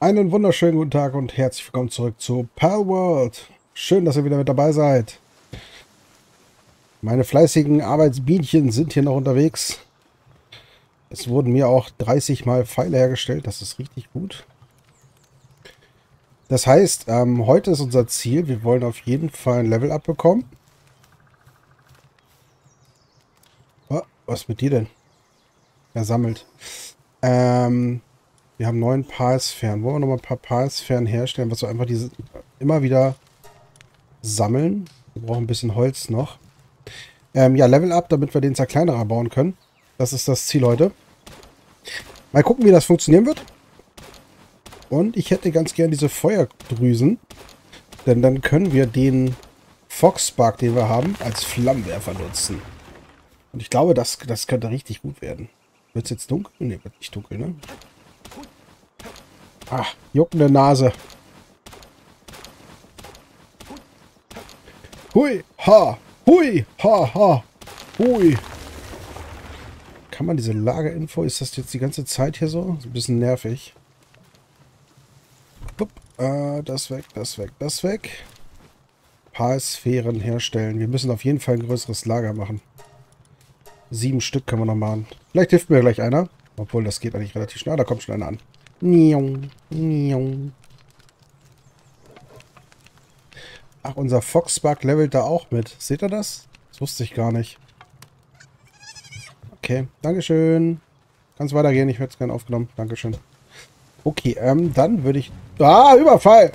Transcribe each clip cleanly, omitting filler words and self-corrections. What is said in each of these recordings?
Einen wunderschönen guten Tag und herzlich willkommen zurück zu Palworld. Schön, dass ihr wieder mit dabei seid. Meine fleißigen Arbeitsbienchen sind hier noch unterwegs. Es wurden mir auch 30 Mal Pfeile hergestellt. Das ist richtig gut. Das heißt, heute ist unser Ziel, wir wollen auf jeden Fall ein Level-Up bekommen. Oh, was ist mit dir denn? Er sammelt. Wir haben 9 Palsphären. Wollen wir noch mal ein paar Palsphären herstellen, was wir einfach diese immer wieder sammeln? Wir brauchen ein bisschen Holz noch. Ja, Level Up, damit wir den Zerkleinerer bauen können. Das ist das Ziel heute. Mal gucken, wie das funktionieren wird. Und ich hätte ganz gern diese Feuerdrüsen. Denn dann können wir den Foxspark, den wir haben, als Flammenwerfer nutzen. Und ich glaube, das könnte richtig gut werden. Wird es jetzt dunkel? Ne, wird nicht dunkel, ne? Ah, juckende Nase. Hui, ha, hui, ha, ha, hui. Kann man diese Lagerinfo, ist das jetzt die ganze Zeit hier so? Ist ein bisschen nervig. Upp, das weg, das weg, das weg. Paar Sphären herstellen. Wir müssen auf jeden Fall ein größeres Lager machen. 7 Stück können wir noch machen. Vielleicht hilft mir gleich einer. Obwohl, das geht eigentlich relativ schnell. Da kommt schon einer an. Niong, niong. Ach, unser Foxspark levelt da auch mit. Seht ihr das? Das wusste ich gar nicht. Okay, Dankeschön. Kann's weitergehen, ich werde es gerne aufgenommen. Dankeschön. Okay, dann würde ich... Ah, Überfall!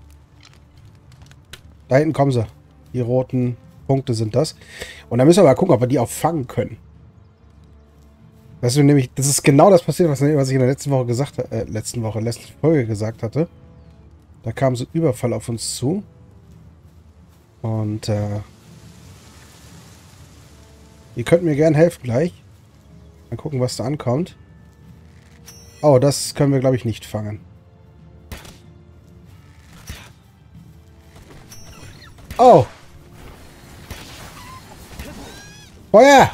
Da hinten kommen sie. Die roten Punkte sind das. Und dann müssen wir mal gucken, ob wir die auch fangen können. Das ist nämlich, das ist genau das passiert, was ich in der letzten Woche gesagt habe, letzten Folge gesagt hatte. Da kam so ein Überfall auf uns zu. Und, ihr könnt mir gern helfen gleich. Mal gucken, was da ankommt. Oh, das können wir, glaube ich, nicht fangen. Oh! Feuer!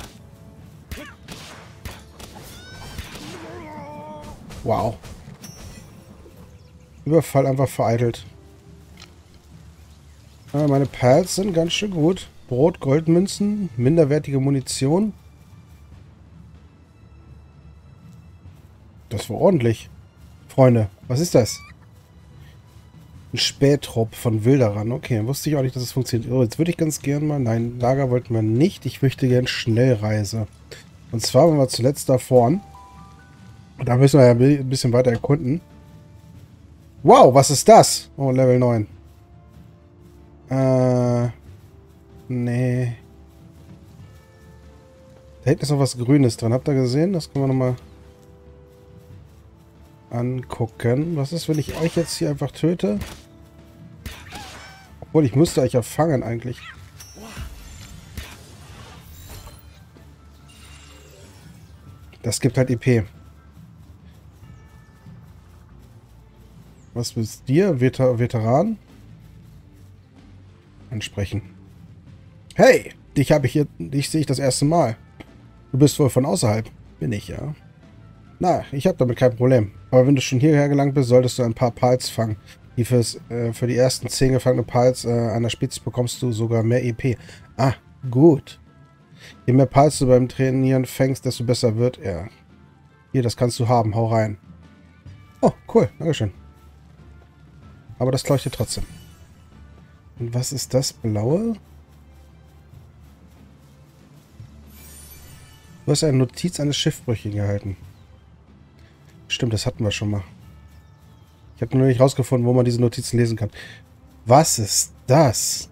Wow. Überfall einfach vereitelt. Meine Pals sind ganz schön gut. Brot, Goldmünzen, minderwertige Munition. Das war ordentlich. Freunde, was ist das? Ein Spähtrupp von Wilderern. Okay, wusste ich auch nicht, dass es funktioniert. Oh, jetzt würde ich ganz gern mal... Nein, Lager wollten wir nicht. Ich möchte gern Schnellreise. Und zwar waren wir zuletzt da vorn. Und da müssen wir ja ein bisschen weiter erkunden. Wow, was ist das? Oh, Level 9. Nee. Da hinten ist noch was Grünes dran. Habt ihr gesehen? Das können wir nochmal angucken. Was ist, wenn ich euch jetzt hier einfach töte? Obwohl, ich müsste euch ja fangen eigentlich. Das gibt halt EP. Was willst dir? Veteran? Ansprechen. Hey! Dich sehe ich das erste Mal. Du bist wohl von außerhalb. Bin ich, ja. Na, ich habe damit kein Problem. Aber wenn du schon hierher gelangt bist, solltest du ein paar Pals fangen. Für die ersten 10 gefangene Pals einer Spezies bekommst du sogar mehr EP. Ah, gut. Je mehr Pals du beim Trainieren fängst, desto besser wird er. Hier, das kannst du haben. Hau rein. Oh, cool. Dankeschön. Aber das leuchtet trotzdem. Und was ist das Blaue? Du hast eine Notiz eines Schiffbrüchigen erhalten. Stimmt, das hatten wir schon mal. Ich habe nur nicht rausgefunden, wo man diese Notizen lesen kann. Was ist das?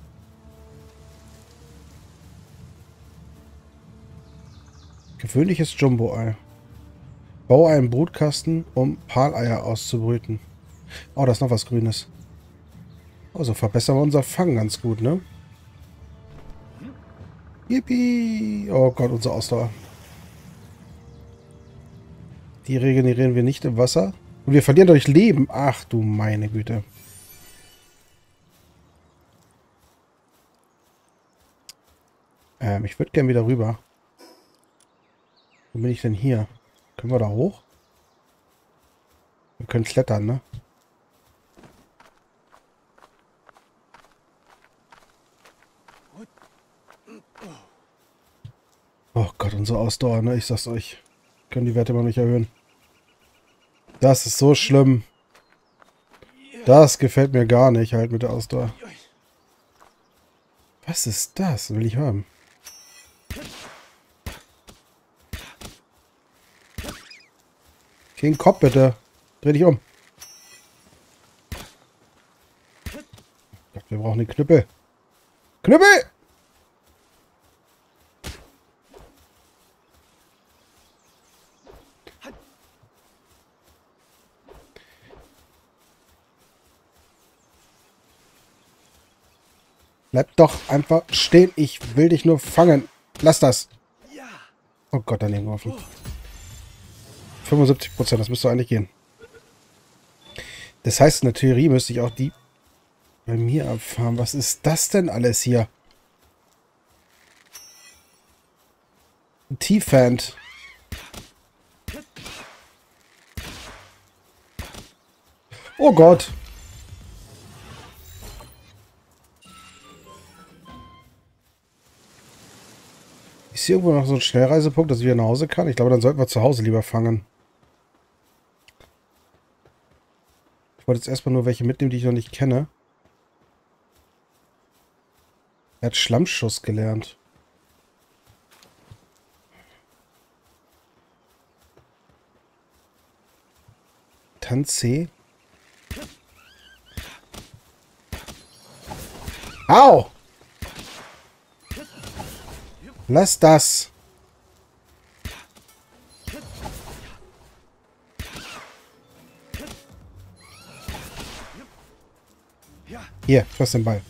Gewöhnliches Jumbo-Ei. Baue einen Brutkasten, um Paleier auszubrüten. Oh, da ist noch was Grünes. Oh, so verbessern wir unser Fang ganz gut, ne? Yippie! Oh Gott, unsere Ausdauer. Die regenerieren wir nicht im Wasser. Und wir verlieren durch Leben. Ach du meine Güte. Ich würde gerne wieder rüber. Wo bin ich denn hier? Können wir da hoch? Wir können klettern, ne? Oh Gott, unsere Ausdauer, ne? Ich sag's euch. Können die Werte mal nicht erhöhen. Das ist so schlimm. Das gefällt mir gar nicht, halt mit der Ausdauer. Was ist das? Will ich haben. Gegen Kopf, bitte. Dreh dich um. Gott, wir brauchen den Knüppel. Knüppel! Bleib doch einfach stehen. Ich will dich nur fangen. Lass das. Oh Gott, daneben geworfen. 75%, das müsste eigentlich gehen. Das heißt, in der Theorie müsste ich auch die bei mir abfahren. Was ist das denn alles hier? Ein T-Fant. Oh Gott. Ist hier irgendwo noch so ein Schnellreisepunkt, dass ich wieder nach Hause kann? Ich glaube, dann sollten wir zu Hause lieber fangen. Ich wollte jetzt erstmal nur welche mitnehmen, die ich noch nicht kenne. Er hat Schlammschuss gelernt. Tanze. Au! Lass das. Hier, fass den Ball.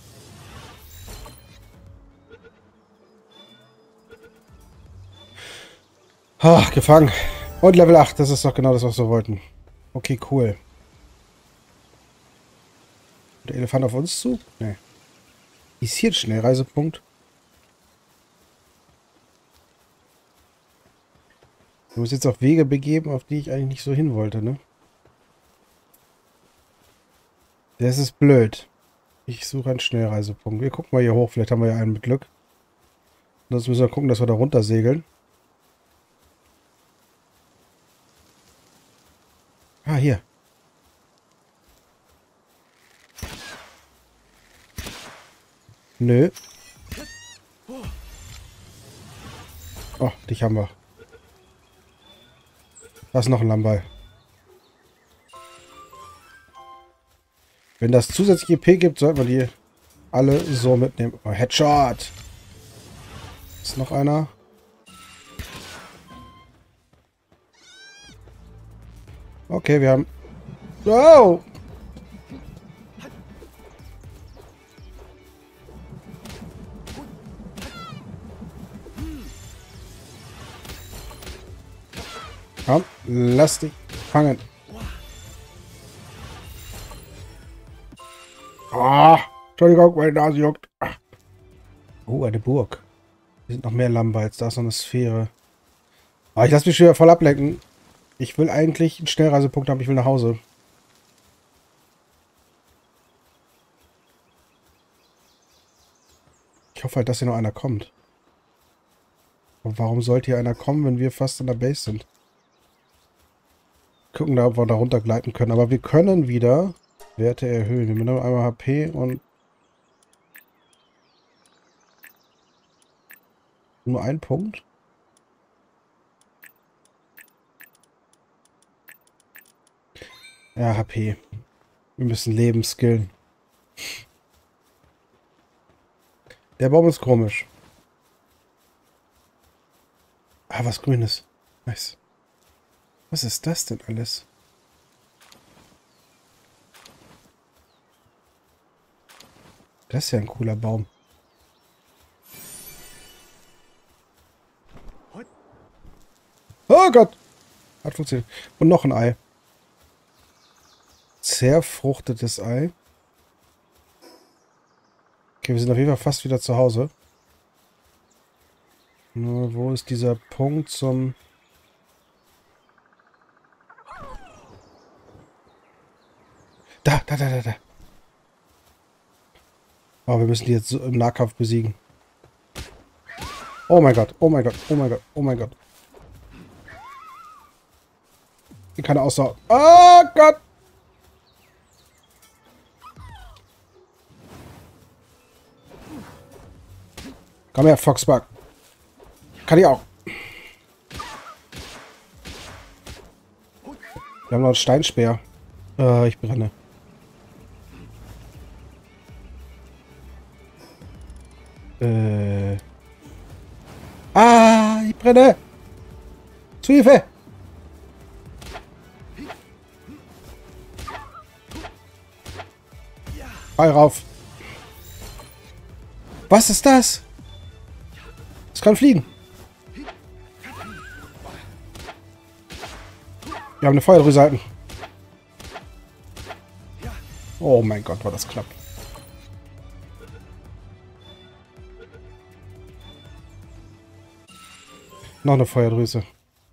Ah, gefangen. Und Level 8, das ist doch genau das, was wir wollten. Okay, cool. Der Elefant auf uns zu? Nee. Ist hier ein Schnellreisepunkt? Wir müssen jetzt auf Wege begeben, auf die ich eigentlich nicht so hin wollte, ne? Das ist blöd. Ich suche einen Schnellreisepunkt. Wir gucken mal hier hoch. Vielleicht haben wir ja einen mit Glück. Sonst müssen wir gucken, dass wir da runter segeln. Ah, hier. Nö. Oh, dich haben wir. Da ist noch ein Lammball. Wenn das zusätzliche P gibt, sollten wir die alle so mitnehmen. Oh, Headshot! Ist noch einer? Okay, wir haben... Oh! Komm, lass dich fangen. Ah, Entschuldigung, meine Nase juckt. Oh, eine Burg. Hier sind noch mehr Lammballs. Da ist noch eine Sphäre. Aber ich lasse mich schon wieder voll ablenken. Ich will eigentlich einen Schnellreisepunkt haben. Ich will nach Hause. Ich hoffe halt, dass hier noch einer kommt. Und warum sollte hier einer kommen, wenn wir fast in der Base sind? Gucken da, ob wir da runtergleiten können. Aber wir können wieder Werte erhöhen. Wir nehmen einmal HP und nur ein Punkt. Ja, HP. Wir müssen Leben skillen. Der Baum ist komisch. Ah, was Grünes. Nice. Was ist das denn alles? Das ist ja ein cooler Baum. Oh Gott! Hat funktioniert. Und noch ein Ei. Zerfruchtetes Ei. Okay, wir sind auf jeden Fall fast wieder zu Hause. Nur, wo ist dieser Punkt zum... Da. Oh, wir müssen die jetzt so im Nahkampf besiegen. Oh mein Gott. Hier keine Ausdauer. Oh Gott. Komm her, Foxbug. Kann ich auch. Wir haben noch einen Steinspeer. Ich brenne. Ich brenne. Zu Hilfe. Fall rauf. Was ist das? Es kann fliegen. Wir haben eine Feuerdrüse halten. Oh mein Gott, war das knapp. Noch eine Feuerdrüse.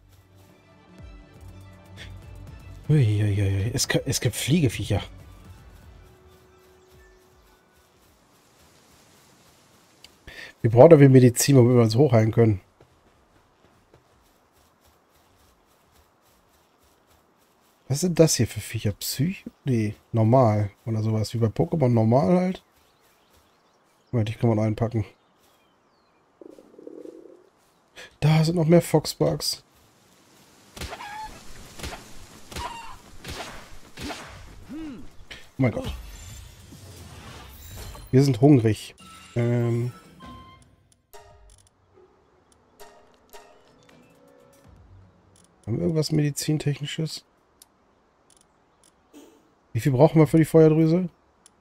Uiuiui. Es gibt Fliegeviecher. Wir brauchen aber Medizin, womit wir uns hochheilen können. Was sind das hier für Viecher? Psycho? Nee, normal. Oder sowas wie bei Pokémon normal halt. Moment, die kann man einpacken. Da sind noch mehr Foxbugs. Oh mein Gott. Wir sind hungrig. Haben wir irgendwas Medizintechnisches? Wie viel brauchen wir für die Feuerdrüse?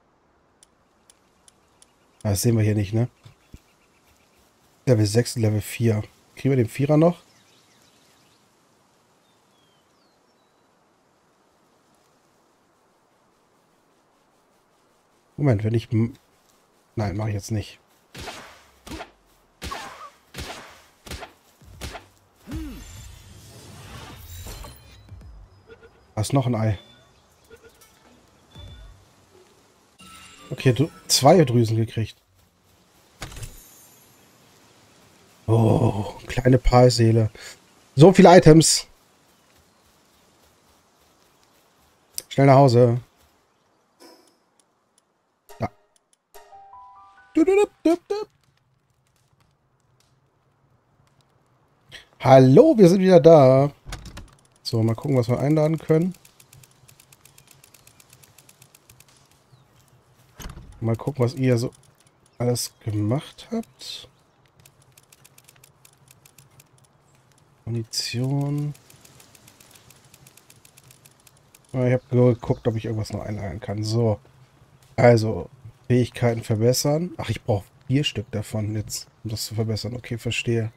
Ah, das sehen wir hier nicht, ne? Level 6 und Level 4. Kriegen wir den Vierer noch? Moment, wenn ich... Nein, mache ich jetzt nicht. Da ist noch ein Ei. Okay, du 2 Drüsen gekriegt. Oh, kleine Palseele. So viele Items. Schnell nach Hause. Da. Hallo, wir sind wieder da. So, mal gucken, was wir einladen können. Mal gucken, was ihr so alles gemacht habt. Munition. Ich habe nur geguckt, ob ich irgendwas noch einladen kann. So. Also, Fähigkeiten verbessern. Ach, ich brauche 4 Stück davon jetzt, um das zu verbessern. Okay, verstehe.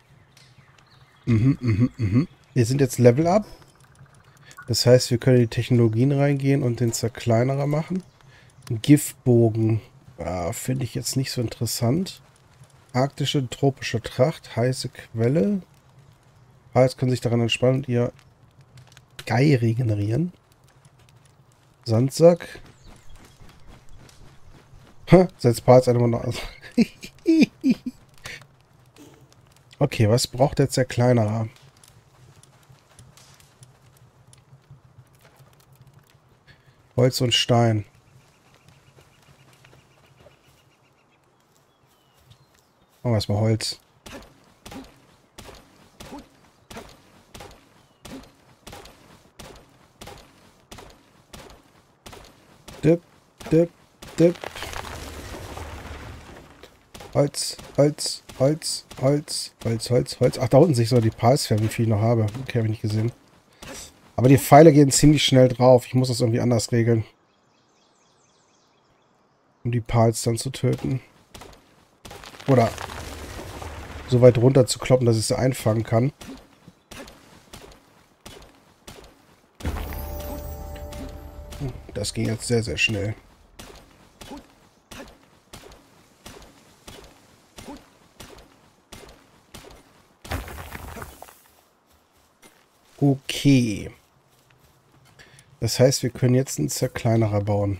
Wir sind jetzt Level Up. Das heißt, wir können in die Technologien reingehen und den Zerkleinerer machen. Ein Giftbogen. Finde ich jetzt nicht so interessant. Arktische, tropische Tracht. Heiße Quelle. Jetzt können sich daran entspannen und ihr Gei regenerieren. Sandsack. Setzt Parts einmal noch aus. Okay, was braucht der Zerkleinerer? Holz und Stein. Machen wir erstmal Holz. Dip. Holz. Ach, da unten sehe ich so die Palsfälle, wie viel ich noch habe. Okay, habe ich nicht gesehen. Aber die Pfeile gehen ziemlich schnell drauf. Ich muss das irgendwie anders regeln. Um die Pals dann zu töten. Oder so weit runter zu kloppen, dass ich sie einfangen kann. Das ging jetzt sehr, sehr schnell. Okay. Das heißt, wir können jetzt einen Zerkleinerer bauen.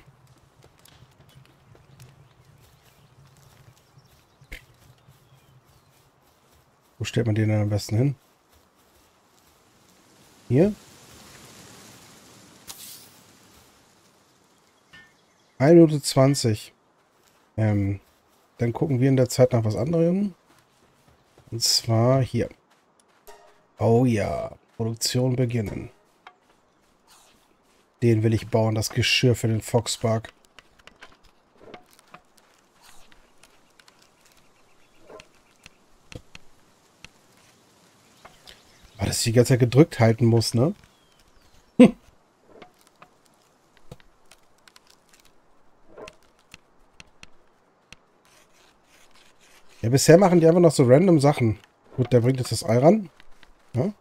Wo stellt man den denn am besten hin? Hier? 1 Minute 20. Dann gucken wir in der Zeit nach was anderem. Und zwar hier. Oh ja, Produktion beginnen. Den will ich bauen, das Geschirr für den Foxpark. Aber dass ich die ganze Zeit gedrückt halten muss, ne? Ja, bisher machen die einfach noch so random Sachen. Gut, der bringt jetzt das Ei ran. Ja?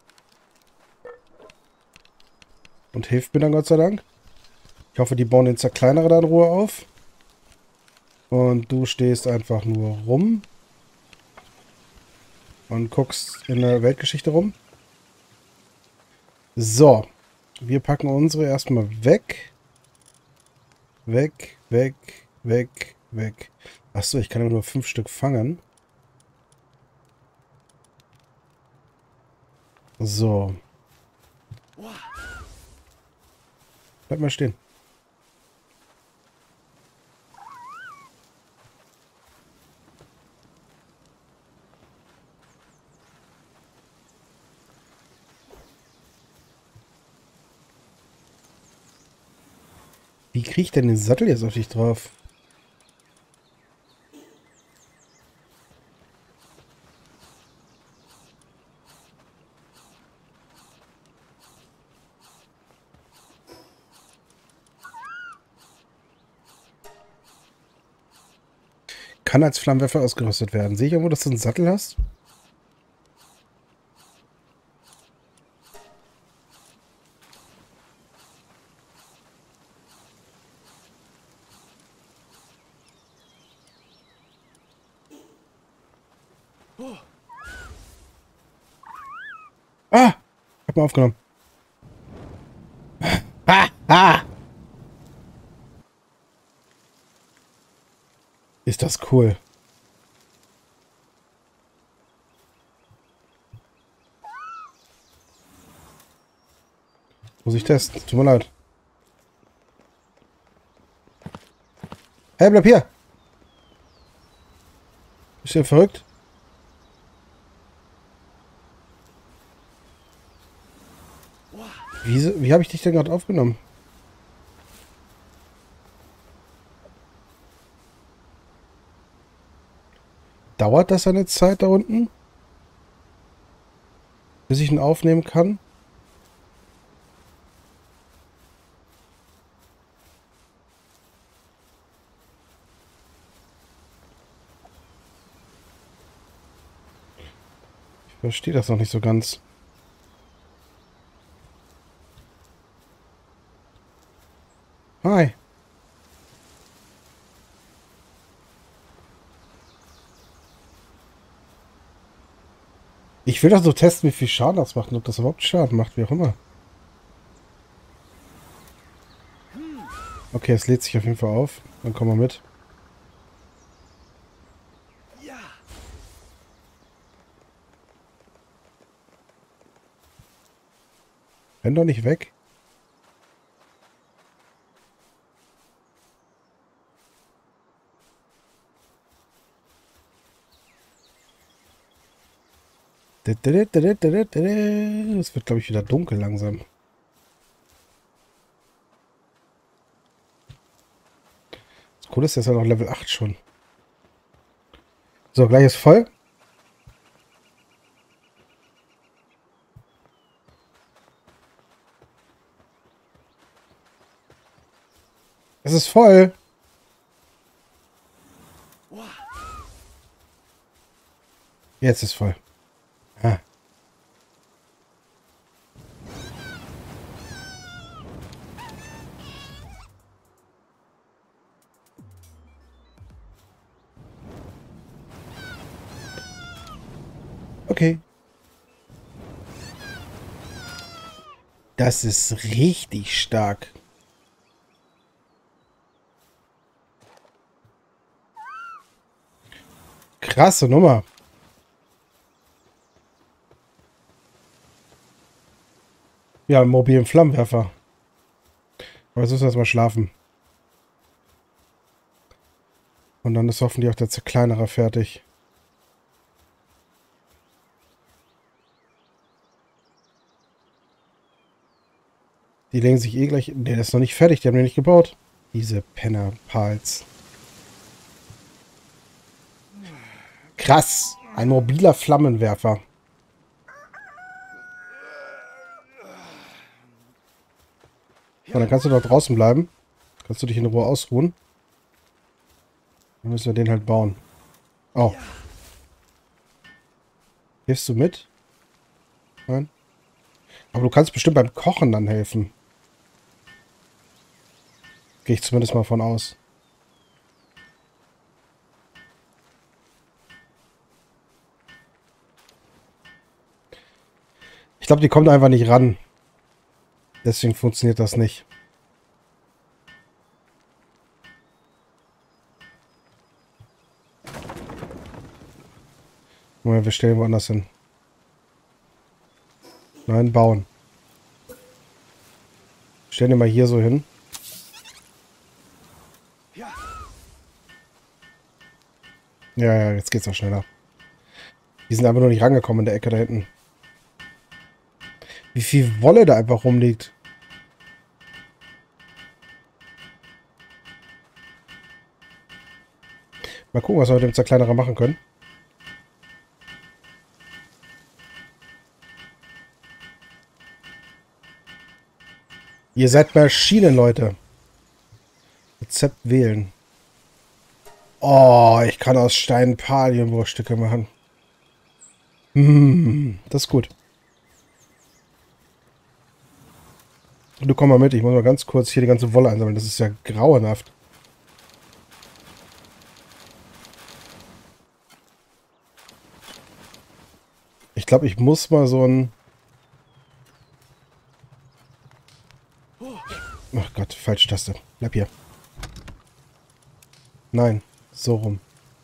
Und hilft mir dann Gott sei Dank. Ich hoffe, die bauen den Zerkleinerer da in Ruhe auf. Und du stehst einfach nur rum. Und guckst in der Weltgeschichte rum. So. Wir packen unsere erstmal weg. Weg, weg, weg, weg. Achso, ich kann ja nur 5 Stück fangen. So. Bleib mal stehen. Wie kriege ich denn den Sattel jetzt auf dich drauf? Kann als Flammenwerfer ausgerüstet werden. Sehe ich irgendwo, dass du einen Sattel hast? Ah! Hab mal aufgenommen. Ah! Ah! Ist das cool. Muss ich testen. Tut mir leid. Hey, bleib hier! Bist du verrückt? Wie habe ich dich denn gerade aufgenommen? Dauert das eine Zeit da unten? Bis ich ihn aufnehmen kann? Ich verstehe das noch nicht so ganz. Hi. Ich will doch so testen, wie viel Schaden das macht und ob das überhaupt Schaden macht, wie auch immer. Okay, es lädt sich auf jeden Fall auf. Dann kommen wir mit. Renn doch nicht weg. Es wird, glaube ich, wieder dunkel langsam. Das Coole ist, der ist ja noch Level 8 schon. So, gleich ist voll. Es ist voll. Jetzt ist voll. Ah. Okay. Das ist richtig stark. Krasse Nummer. Ja, einen mobilen Flammenwerfer. Aber jetzt müssen wir erstmal schlafen. Und dann ist hoffentlich auch der Zerkleinerer fertig. Die legen sich eh gleich... Ne, der ist noch nicht fertig. Die haben den nicht gebaut. Diese Penner-Pals. Krass. Ein mobiler Flammenwerfer. Und dann kannst du doch draußen bleiben. Kannst du dich in Ruhe ausruhen. Dann müssen wir den halt bauen. Oh. Hilfst du mit? Nein? Aber du kannst bestimmt beim Kochen dann helfen. Gehe ich zumindest mal von aus. Ich glaube, die kommt einfach nicht ran. Deswegen funktioniert das nicht. Moment, wir stellen woanders hin. Nein, bauen. Stellen wir mal hier so hin. Ja, jetzt geht's auch schneller. Die sind einfach nur nicht rangekommen in der Ecke da hinten. Wie viel Wolle da einfach rumliegt. Mal gucken, was wir mit dem Zerkleinerer machen können. Ihr seid Maschinen, Leute. Rezept wählen. Oh, ich kann aus Stein Palienbruchstücke machen. Das ist gut. Du komm mal mit, ich muss mal ganz kurz hier die ganze Wolle einsammeln. Das ist ja grauenhaft. Ich glaube, ich muss mal so ein... Ach Gott, falsche Taste. Bleib hier. Nein, so rum.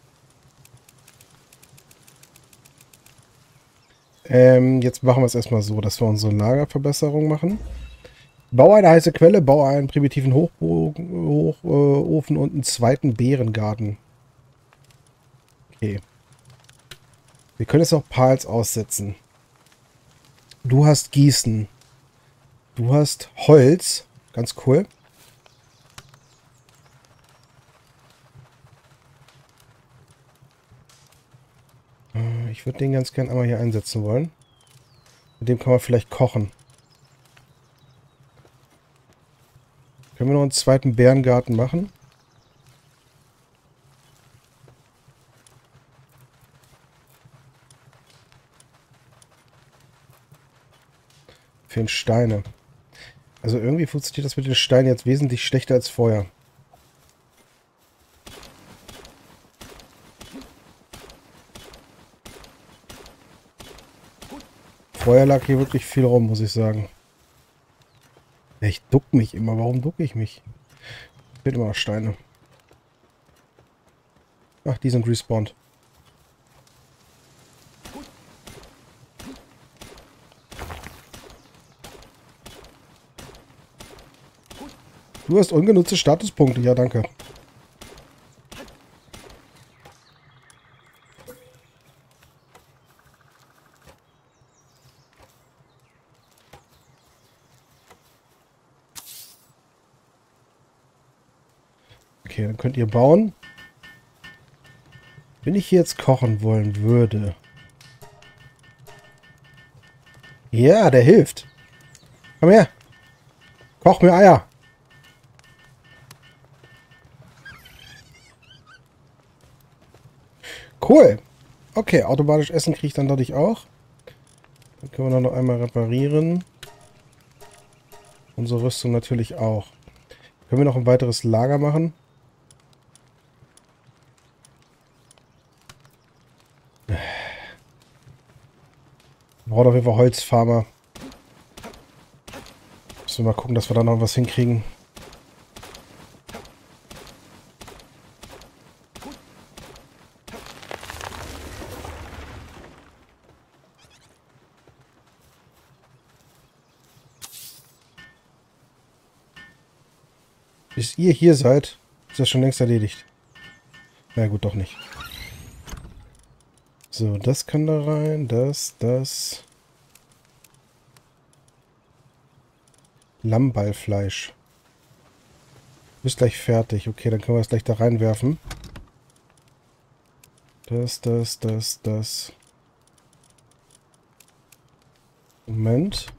Jetzt machen wir es erstmal so, dass wir unsere Lagerverbesserung machen. Baue eine heiße Quelle, baue einen primitiven Hochofen und einen zweiten Beerengarten. Okay. Wir können jetzt noch Pals aussetzen. Du hast Gießen. Du hast Holz. Ganz cool. Ich würde den ganz gern einmal hier einsetzen wollen. Mit dem kann man vielleicht kochen. Können wir noch einen zweiten Bärengarten machen? Fehlen Steine. Also irgendwie funktioniert das mit den Steinen jetzt wesentlich schlechter als vorher. Vorher lag hier wirklich viel rum, muss ich sagen. Ja, ich duck mich immer. Warum ducke ich mich? Fehlt immer noch Steine. Ach, die sind respawned. Du hast ungenutzte Statuspunkte. Ja, danke. Okay, dann könnt ihr bauen. Wenn ich hier jetzt kochen wollen würde. Ja, der hilft. Komm her. Koch mir Eier. Cool. Okay, automatisch Essen kriege ich dann dadurch auch. Dann können wir noch einmal reparieren. Unsere Rüstung natürlich auch. Können wir noch ein weiteres Lager machen? Wir brauchen auf jeden Fall Holzfarmer. Müssen wir mal gucken, dass wir da noch was hinkriegen. Bis ihr hier seid, ist das schon längst erledigt. Na gut, doch nicht. So, das kann da rein. Das. Lammballfleisch. Ist gleich fertig. Okay, dann können wir es gleich da reinwerfen. Das. Moment.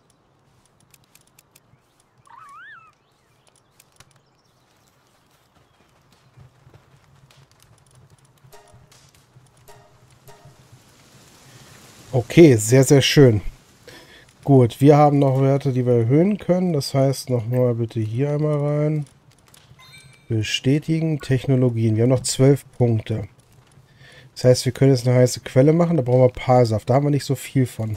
Okay, sehr, sehr schön. Gut, wir haben noch Werte, die wir erhöhen können. Das heißt, nochmal bitte hier einmal rein. Bestätigen, Technologien. Wir haben noch 12 Punkte. Das heißt, wir können jetzt eine heiße Quelle machen. Da brauchen wir Palsaft. Da haben wir nicht so viel von.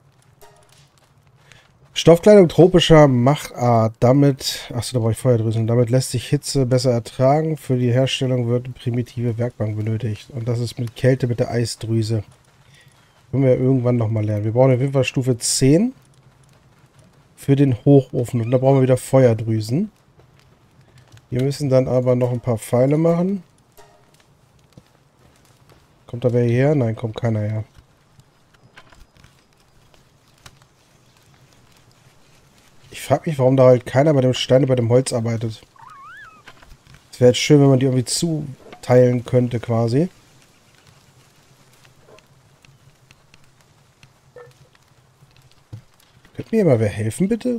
Stoffkleidung tropischer Machart. Damit, achso, da brauche ich Feuerdrüsen. Damit lässt sich Hitze besser ertragen. Für die Herstellung wird eine primitive Werkbank benötigt. Und das ist mit Kälte mit der Eisdrüse. Können wir ja irgendwann nochmal lernen. Wir brauchen auf jeden Fall Stufe 10 für den Hochofen. Und da brauchen wir wieder Feuerdrüsen. Wir müssen dann aber noch ein paar Pfeile machen. Kommt da wer her? Nein, kommt keiner her. Ich frage mich, warum da halt keiner bei dem Stein und bei dem Holz arbeitet. Es wäre jetzt schön, wenn man die irgendwie zuteilen könnte, quasi. Könnt mir mal wer helfen, bitte?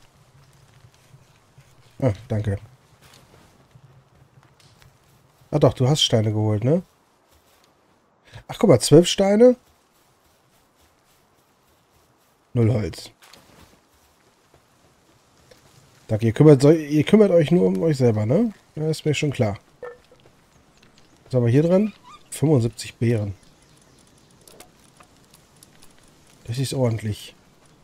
Ah, danke. Ah doch, du hast Steine geholt, ne? Ach, guck mal, 12 Steine. 0 Holz. Danke, ihr kümmert euch nur um euch selber, ne? Ja, ist mir schon klar. Was haben wir hier drin? 75 Beeren. Das ist ordentlich.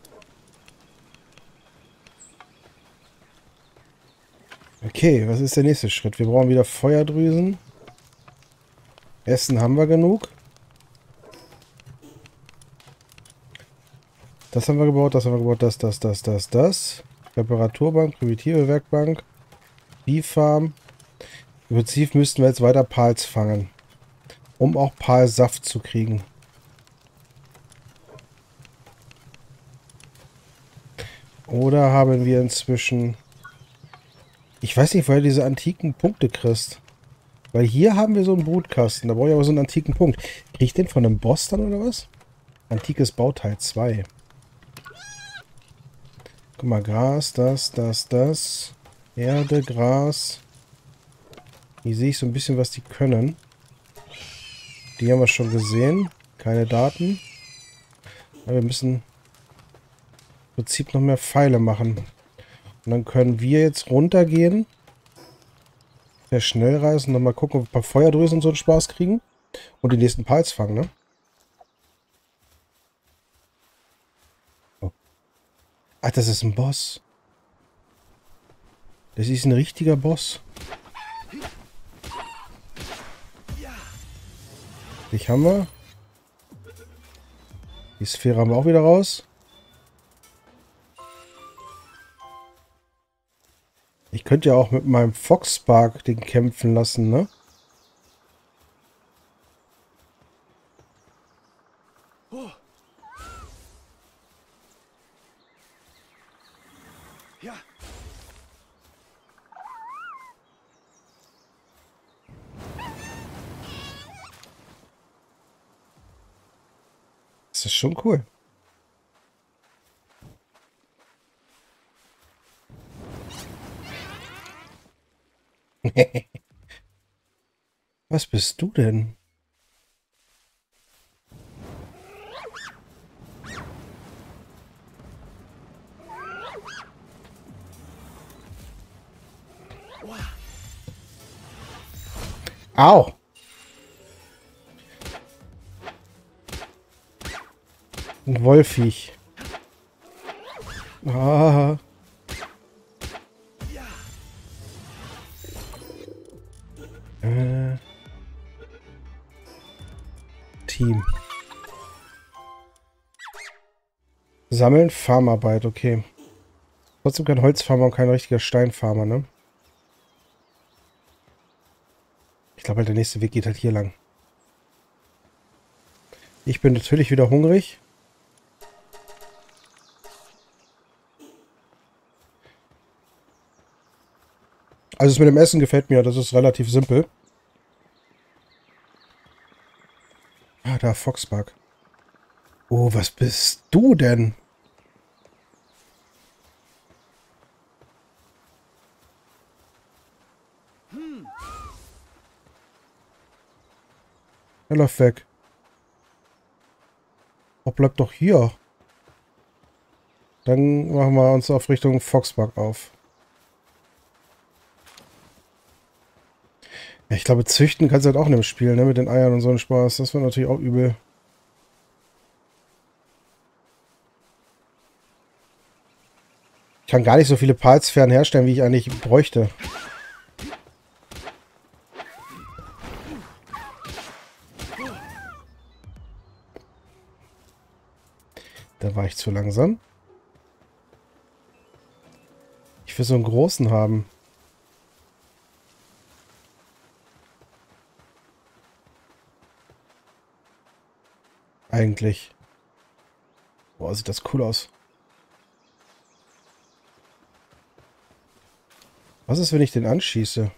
Okay, was ist der nächste Schritt? Wir brauchen wieder Feuerdrüsen. Essen haben wir genug. Das haben wir gebaut, das haben wir gebaut, das. Reparaturbank, primitive Werkbank. Viehfarm. Im Prinzip müssten wir jetzt weiter Pals fangen. Um auch Palsaft zu kriegen. Oder haben wir inzwischen... Ich weiß nicht, woher diese antiken Punkte kriegst. Weil hier haben wir so einen Brutkasten. Da brauche ich aber so einen antiken Punkt. Kriege ich den von einem Boss dann oder was? Antikes Bauteil 2. Guck mal, Gras, das. Erde, Gras. Hier sehe ich so ein bisschen, was die können. Die haben wir schon gesehen. Keine Daten. Aber wir müssen im Prinzip noch mehr Pfeile machen. Und dann können wir jetzt runtergehen. Per Schnellreisen. Nochmal gucken, ob wir ein paar Feuerdrüsen und so einen Spaß kriegen. Und die nächsten Pals fangen, ne? Oh. Ach, das ist ein Boss. Das ist ein richtiger Boss. Dich haben wir. Die Sphäre haben wir auch wieder raus. Ich könnte ja auch mit meinem Foxspark den kämpfen lassen, ne? Ja. Das ist schon cool. Was bist du denn? Au! Ein Wollviech. Ah. Team. Sammeln, Farmarbeit, okay. Trotzdem kein Holzfarmer und kein richtiger Steinfarmer, ne? Ich glaube, der nächste Weg geht halt hier lang. Ich bin natürlich wieder hungrig. Also das mit dem Essen gefällt mir, das ist relativ simpel. Ah, da, Foxbug. Oh, was bist du denn? Er läuft weg. Oh, bleib doch hier. Dann machen wir uns auf Richtung Foxbug auf. Ja, ich glaube, züchten kannst du halt auch in dem Spiel, ne? Mit den Eiern und so einen Spaß. Das war natürlich auch übel. Ich kann gar nicht so viele Palsphären herstellen, wie ich eigentlich bräuchte. Da war ich zu langsam. Ich will so einen großen haben. Eigentlich. Boah, sieht das cool aus. Was ist, wenn ich den anschieße?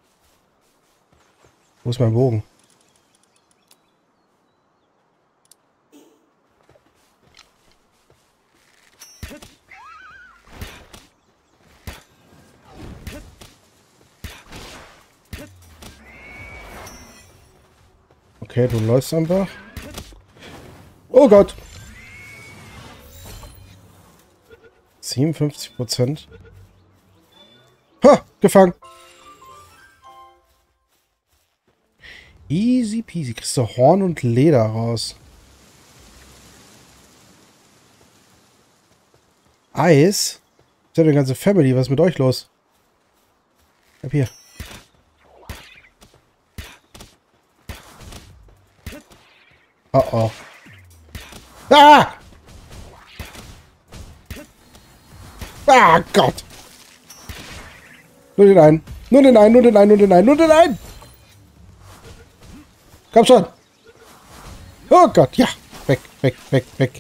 Wo ist mein Bogen? Okay, du läufst einfach. Oh Gott! 57%. Ha! Gefangen! Easy peasy. Kriegst du Horn und Leder raus. Eis? Ist ja eine ganze Family. Was ist mit euch los? Hab hier. Oh oh. Ah! Ah Gott! Nur den einen. Nur den einen, nur den einen, nur den einen, nur den einen! Komm schon! Oh Gott, ja! Weg, weg, weg, weg.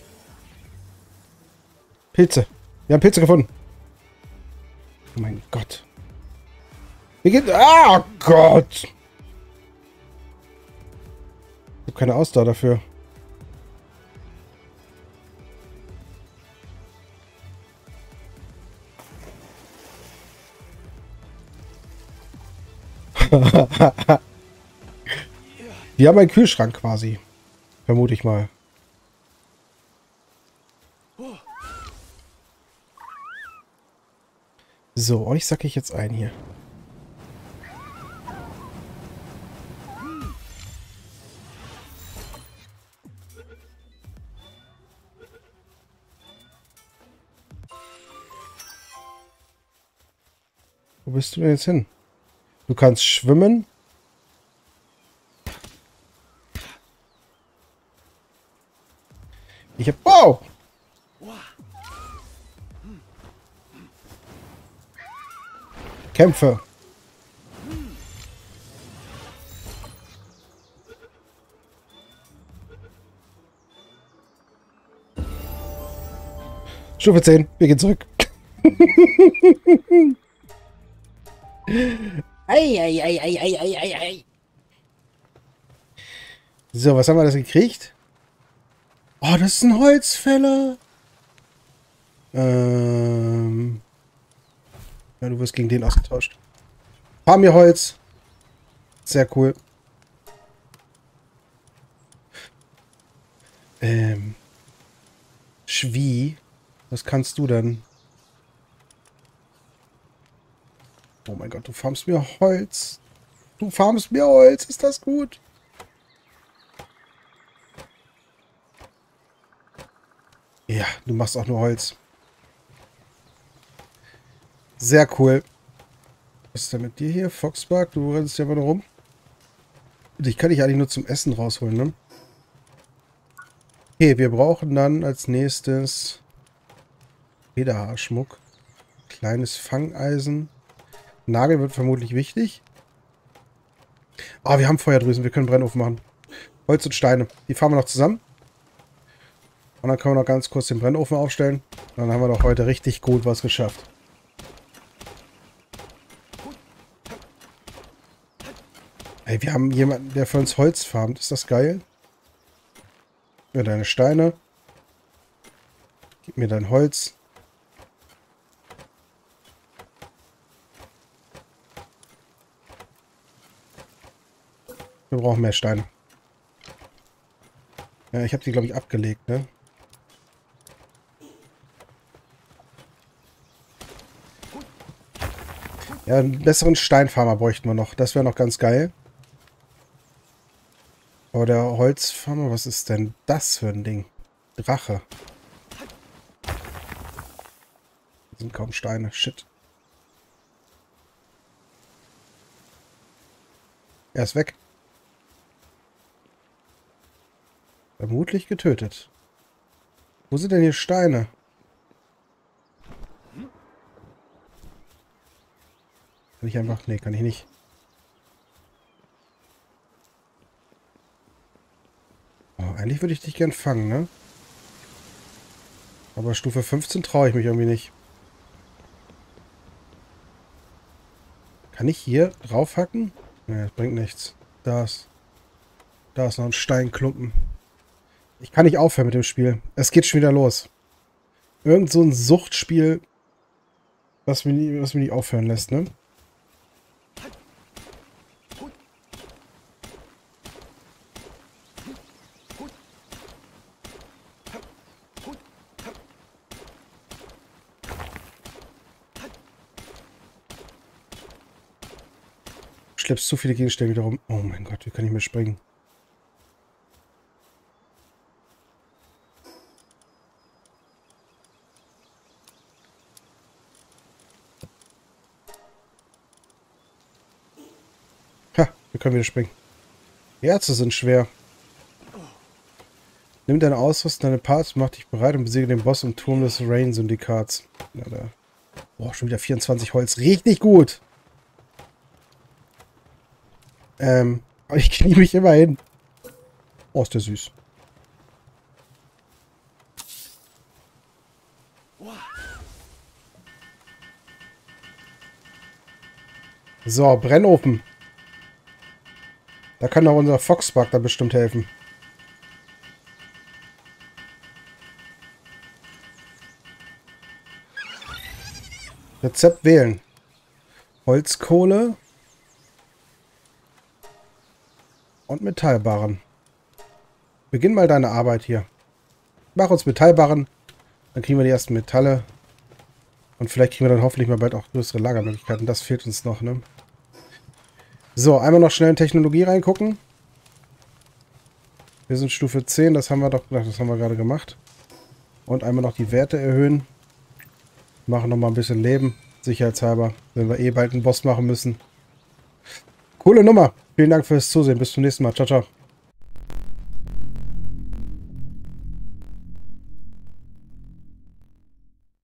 Pilze. Wir haben Pilze gefunden. Oh mein Gott. Wie geht... Ah Gott! Ich habe keine Ausdauer dafür. Die haben einen Kühlschrank quasi. Vermute ich mal. So, euch sacke ich jetzt ein hier. Wo bist du denn jetzt hin? Du kannst schwimmen. Ich hab... Wow! Kämpfe. Stufe 10. Wir gehen zurück. Ei. So, was haben wir das gekriegt? Oh, das ist ein Holzfäller. Ja, du wirst gegen den ausgetauscht. Fahr mir Holz. Sehr cool. Schwie. Was kannst du denn? Oh mein Gott, du farmst mir Holz. Du farmst mir Holz. Ist das gut? Ja, du machst auch nur Holz. Sehr cool. Was ist denn mit dir hier? Foxbug, du rennst ja immer noch rum. Ich kann dich eigentlich nur zum Essen rausholen, ne? Okay, wir brauchen dann als nächstes Federhaarschmuck. Kleines Fangeisen. Nagel wird vermutlich wichtig. Ah, wir haben Feuerdrüsen. Wir können Brennofen machen. Holz und Steine. Die fahren wir noch zusammen. Und dann können wir noch ganz kurz den Brennofen aufstellen. Dann haben wir doch heute richtig gut was geschafft. Ey, wir haben jemanden, der für uns Holz farmt. Ist das geil? Gib mir deine Steine. Gib mir dein Holz. Wir brauchen mehr Steine. Ja, ich habe die, glaube ich, abgelegt, ne? Ja, einen besseren Steinfarmer bräuchten wir noch. Das wäre noch ganz geil. Aber der Holzfarmer, was ist denn das für ein Ding? Drache. Das sind kaum Steine. Shit. Er ist weg. Vermutlich getötet. Wo sind denn hier Steine? Kann ich einfach... Nee, kann ich nicht. Oh, eigentlich würde ich dich gern fangen, ne? Aber Stufe 15 traue ich mich irgendwie nicht. Kann ich hier draufhacken? Ne, das bringt nichts. Da ist noch ein Steinklumpen. Ich kann nicht aufhören mit dem Spiel. Es geht schon wieder los. Irgend so ein Suchtspiel, was mich nicht aufhören lässt, ne? Schleppst zu viele Gegenstände wieder rum. Oh mein Gott, wie kann ich mehr springen? Ha, wir können wieder springen. Die Ärzte sind schwer. Nimm deine Ausrüstung, deine Parts, mach dich bereit und besiege den Boss im Turm des Rain-Syndikats. Ja, da. Boah, schon wieder 24 Holz. Richtig gut! Aber ich knie mich immer hin. Oh, ist der süß. So, Brennofen. Da kann auch unser Foxbug da bestimmt helfen. Rezept wählen. Holzkohle. Und Metallbarren. Beginn mal deine Arbeit hier. Mach uns Metallbarren. Dann kriegen wir die ersten Metalle. Und vielleicht kriegen wir dann hoffentlich mal bald auch größere Lagermöglichkeiten. Das fehlt uns noch, ne? So, einmal noch schnell in Technologie reingucken. Wir sind Stufe 10. Das haben wir doch gedacht. Das haben wir gerade gemacht. Und einmal noch die Werte erhöhen. Machen noch mal ein bisschen Leben. Sicherheitshalber. Wenn wir eh bald einen Boss machen müssen. Coole Nummer. Vielen Dank fürs Zusehen. Bis zum nächsten Mal. Ciao, ciao.